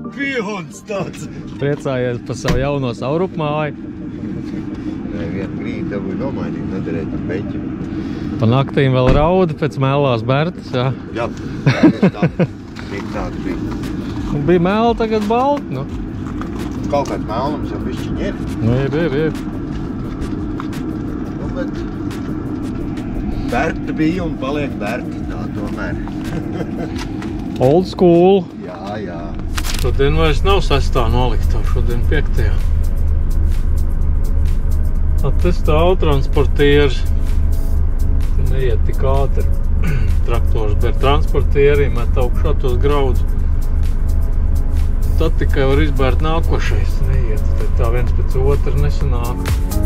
Pions tāds. Priecājies par savu jauno savrupmāju. Nē, vienu brīdi dabūju nomainīt, nedarēt par beņķi. Pa naktīm vēl raudi pēc mēlās Bertas, jā? Jā, tāda bija. Un bija mēla tagad balti, nu. Kaut kāds mēlums jau bišķiņ ir. Nu, ir. Nu, bet Berta bija un paliek Berta, tā tomēr. Old school. Jā. Šodien vairs nav 6. noliktā, šodien 5. Tas autotransportieris. Te neiet tik ātri. Traktors ber transportieri, met augšā tos graudus. Tad tikai var izbērt nākošais. Neiet, tā viens pēc otra nesanāk.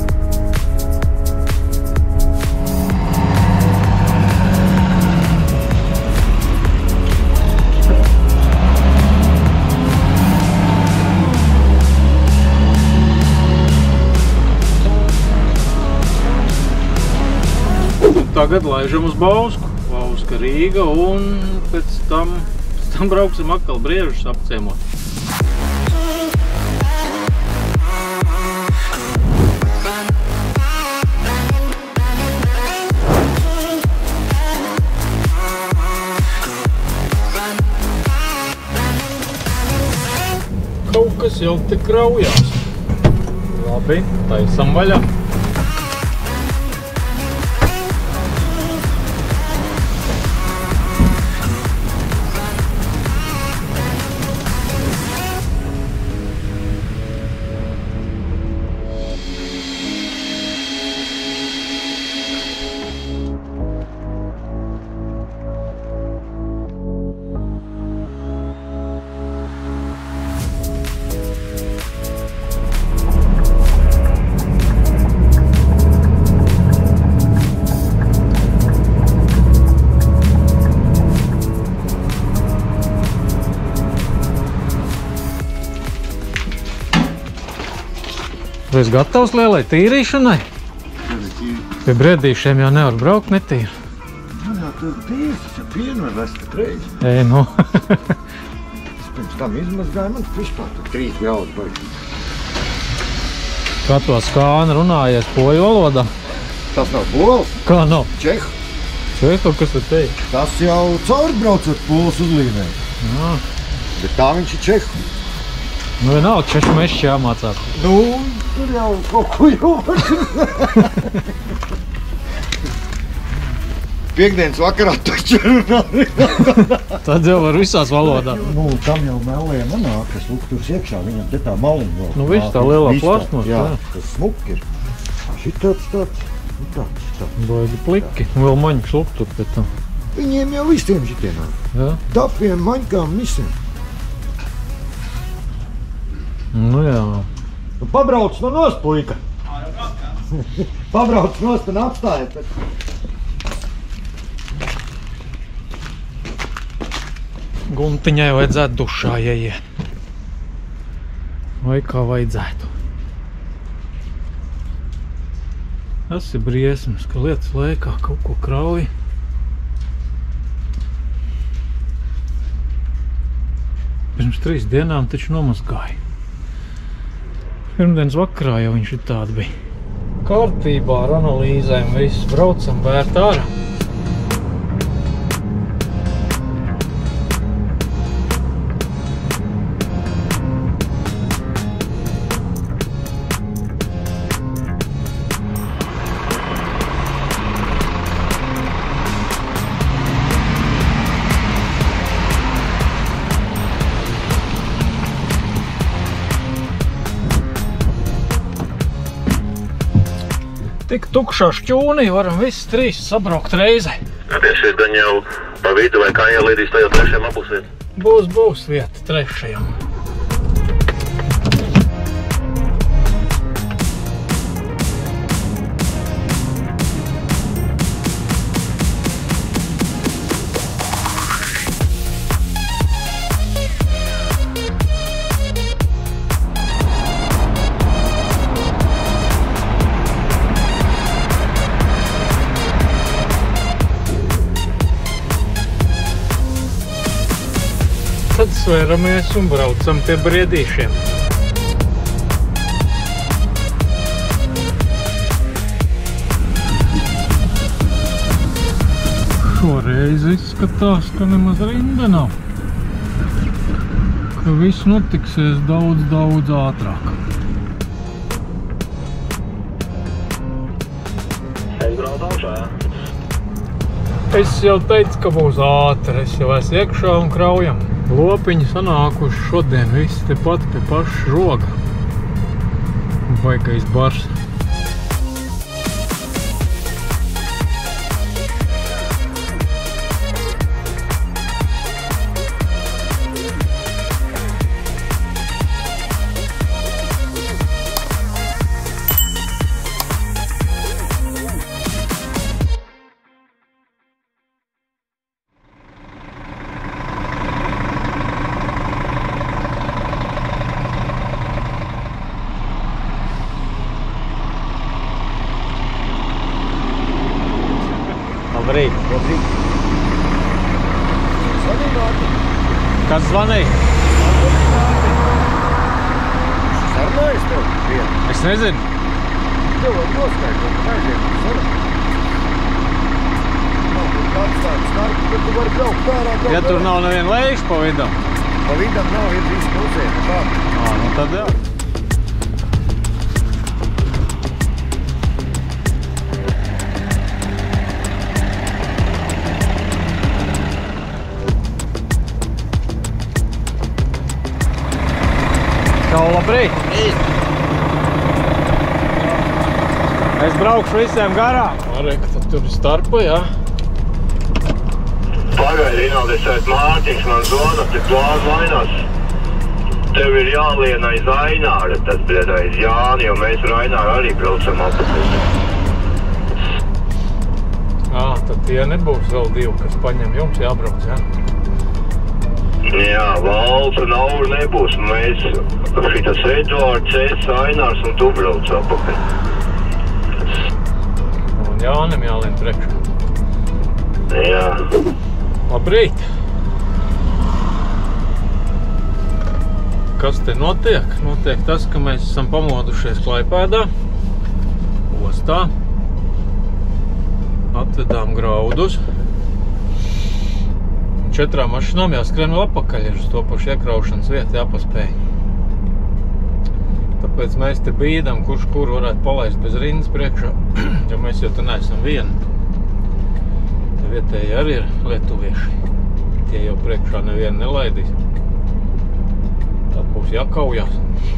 Tagad laižam uz Bausku. Bauska Rīga un pēc tam brauksim atkal Briežus apciemot. Kaut kas jau te kraujās. Labi, taisam vaļā. Tu esi gatavs lielai tīrīšanai? Pie briedīšiem jau nevar braukt netīri. Man jau tur tīrs, ja pienu var vest katreiz. Nu. Es pirms tam izmazgāju, man vispār tur 3 graudu baigi. Kā to skāni runājies poļu valodā? Tas nav pols? Kā nav? Čehu. Čehu, kas tu teici? Tas jau caurbraucot pols uzlīmē. Jā. Bet tā viņš ir čehu. Nu vienalga, češu mešķi jāmācās. Nu, tur jau kaut ko jūtas. Piektdienas vakarā taču runāju. Tad jau var visās valodās. Nu, tam jau melēja manāk, kas lukturs iekšā, viņam te tā maliņa vēl. Nu, viss tā lielā plasmas. Jā, tas smuk ir. Šitāds tāds, nu tāds. Baigi pliki. Un vēl maņkas luktur pēc tam. Viņiem jau visiem šitiem nāk. Jā. Dapiem, maņkām, visiem. Nu jā. Nu, pabrauc no nost, puika. Pabrauc nost un atstājiet. Guntiņai vajadzētu dušā ieiet. Vai kā vajadzētu. Tas ir briesmas, ka lietas laikā kaut ko krauj. Pirms 3 dienām taču nomazgāja. Pirmdienas vakarā jau viņš ir tāda bija. Kārtībā ar analīzēm viss braucam vērt ārā. Tik tukšā šķūnī varam visi 3 sabraukt reizē. Tieši gan jau pa vidu vai kā ielīdīs tajā 3. abus vieta? Būs vieta 3. Tad sveramies un braucam pie briedīšiem. Šoreiz izskatās, ka nemaz rinda nav. Ka viss notiksies daudz ātrāk. Es jau teicu, ka būs ātri. Es jau esmu iekšā un kraujam. Lopiņi sanākuši šodien visi tepat pie paša žoga. Baigais bars. Labrīt. Labrīt. Zvanīja Mārti. Kas zvanīja? Sarunājas tev vienu? Es nezinu. Tev var noskaidrot, ka aiziet uz sarunu. Nav tur kāds tāds narki, tad tu vari braukt ārā. Ja tur nav neviena leiša pa vidam? Pa vidam nav, ir visi pusē. Nu tad jā. Čau, labrīt! Es braukšu visiem garām. Arī, ka tad tur ir starpa, jā? Pagaidi, Rinaldi, es esmu Mārtiņš, man zvana, tik plāns vainās. Tev ir jālien aiz Aināra, tad blied aiz Jāni, jo mēs ar Aināru arī braucam apakaļ. Tad tie nebūs vēl divi, kas paņem jums jābrauc, jā? Jā, Valds un Aura nebūs. Mēs šitas Eduards, es, Ainārs un tu brauc apakaļ. Un Jānim jālien priekšā. Jā. Labrīt! Kas te notiek? Notiek tas, ka mēs esam pamodušies Klaipēdā, ostā. Atvedām graudus. 4 mašinām jāskrien vēl apakaļ, ir uz to pašu iekraušanas vietu jāpaspēj. Tāpēc mēs te bīdam, kurš kuru varētu palaist bez rindas priekšā, jo mēs jau te neesam vieni. Te vietēji arī ir lietuvieši. Tie jau priekšā nevienu nelaidīs. Tad būs jākaujās.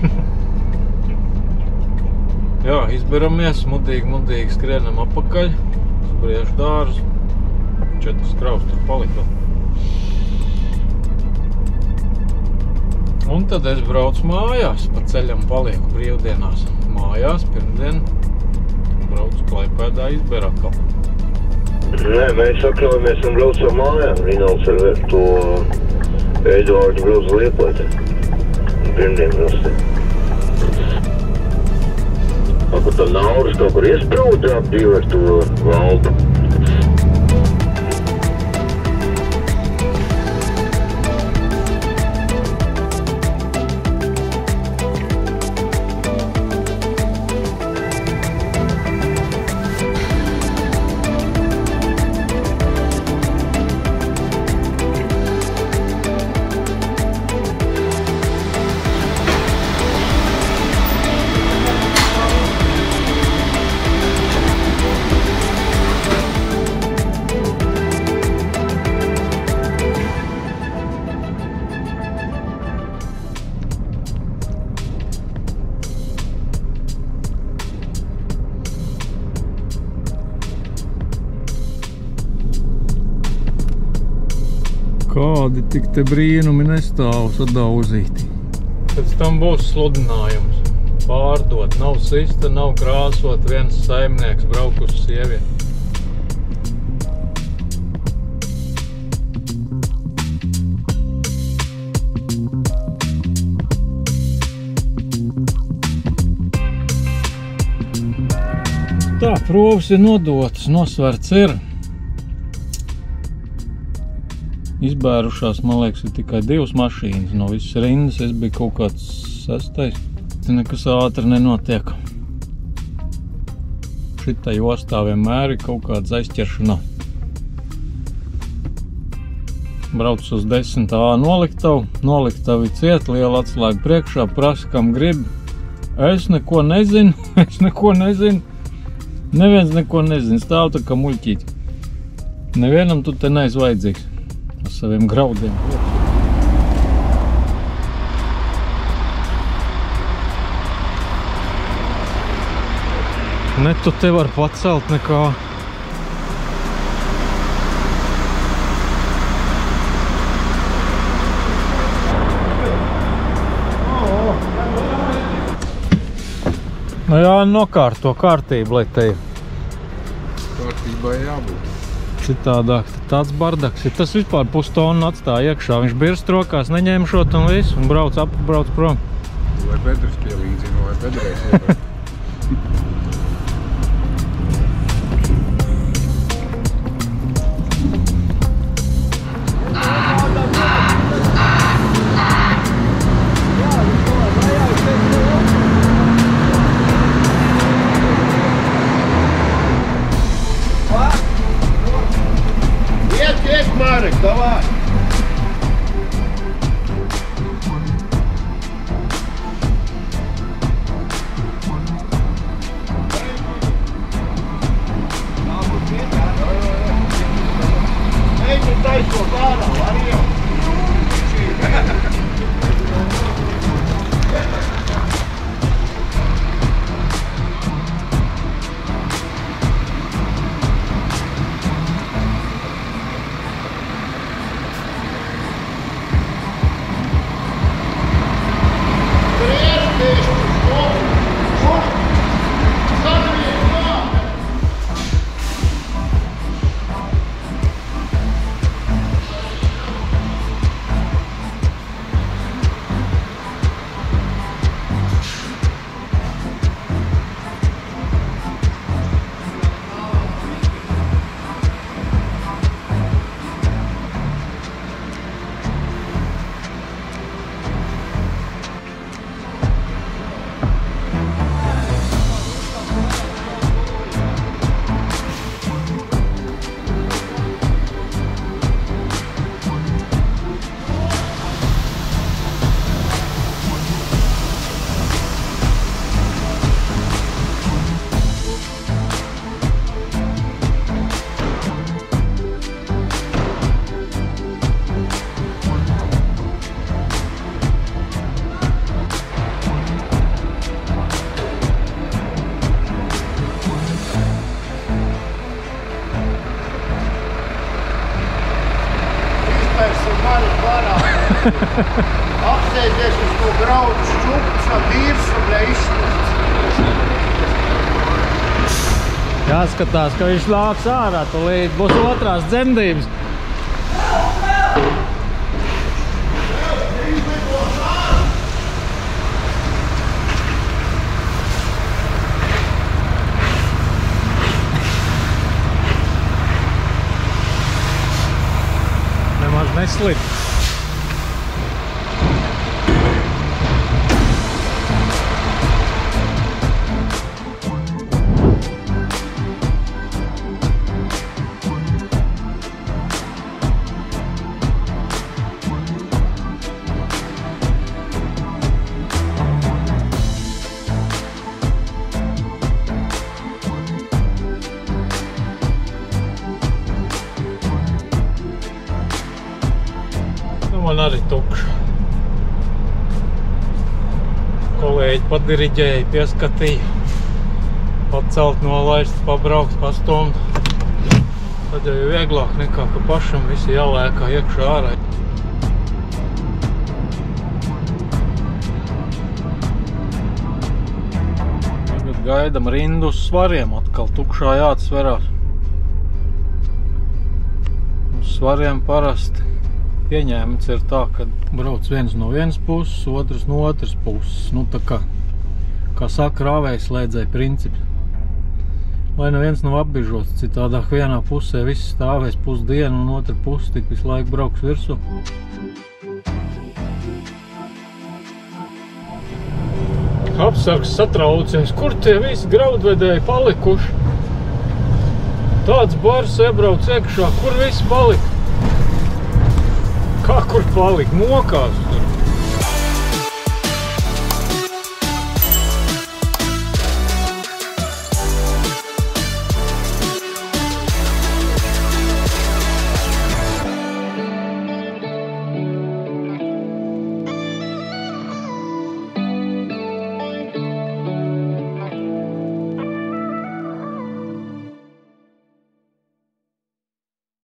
Jā, izberamies, mudīgi skrienam apakaļ uz Briežu dārzu. 4 kraus tur palika. Un tad es braucu mājās, pa ceļam palieku brīvdienās. Mājās, pirmdien, braucu Klaipēdā, izberu atkal. Nē, mēs sakļaujamies un braucam mājām. Rinalds ar to Eduardu brauc Liepātē. Pirmdien brauc. Kur tad Nauris kaut kur iesprūda apdīv ar to Valdu. Kādi tik te brīnumi nestāv sadauzīti. Pēc tam būs sludinājums. Pārdot, nav sista, nav krāsot, viens saimnieks brauk uz sievieti. Tā, provas ir nodotas, nosverts ir. izbērušās, man liekas, ir tikai 2 mašīnas. No visas rindas es biju kaut kāds 6. Nekas ātri nenotiek. Šitā jostā vienmēr ir kaut kāds aizķeršanā. Brauc uz 10. noliktavu. Noliktavi ciet, liela atslēga priekšā, prasa, kam grib. Es neko nezinu, Neviens neko nezina, stāv tā kā muļķīti. Nevienam tu te neesi vajadzīgs ar saviem graudiem. Ne tu te var pacelt nekā. Nu jā, nokārto kārtību, lai te Kārtībā jābūt. citādāk. Tāds bardaks ir. Tas vispār pustonu atstāja iekšā. Viņš birst rokās, neņemšot un visu, un brauc prom. Vai Pedrs pielīdzina, vai Pedrēs iebēr. Marek, давай! Ej, tu taisot ārā, arī jau! Apsēdies uz to graudu šķupus ar vīrs un neizsnūst. Jāskatās, ka viņš nāks ārā, tūlīt būs otrās dzemdības. Nemaz neslip. Man arī tukša. Kolēģi padiriģēja, pieskatīja, pacelt, nolaist, pabraukt, pastumt. Tad jau ir vieglāk nekā, ka pašam visi jālēkā iekšā ārā. Tagad gaidam rindu uz svariem, atkal tukšā jāatsverās. Uz svariem parasti pieņēmums ir tā, ka brauc viens no vienas puses, otrs no otras puses. Nu tā kā saka rāvējs slēdzēja princips. lai neviens nav apbižots. Citādāk vienā pusē viss stāvēs pusdienu un otra puse tik visu laiku brauks virsū. Apsargs satraucies, kur tie visi graudvedēji palikuši? Tāds bars iebrauc iekšā, kur visi palika? Kā kur palika? Mokās.